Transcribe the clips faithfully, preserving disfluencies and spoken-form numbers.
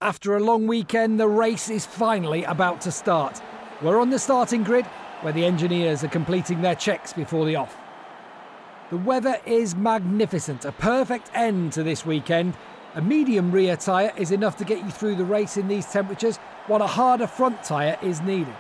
After a long weekend, the race is finally about to start. We're on the starting grid, where the engineers are completing their checks before the off. The weather is magnificent, a perfect end to this weekend. A medium rear tyre is enough to get you through the race in these temperatures, while a harder front tyre is needed.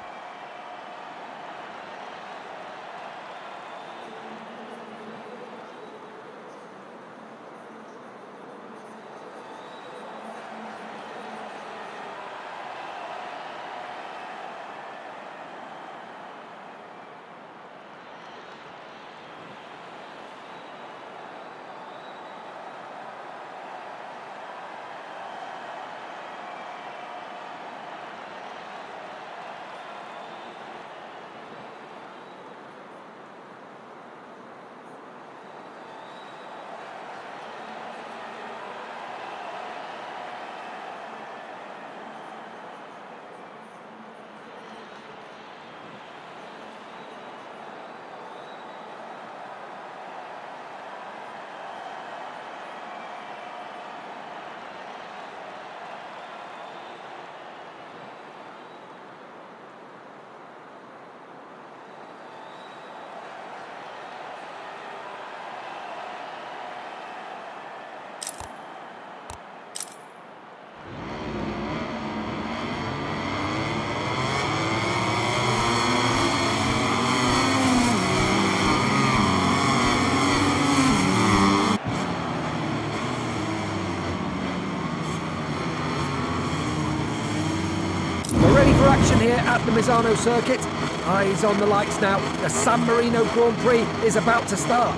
For action here at the Misano circuit. Eyes on the lights now. The San Marino Grand Prix is about to start.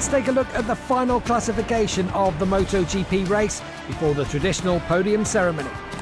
let's take a look at the final classification of the MotoGP race before the traditional podium ceremony.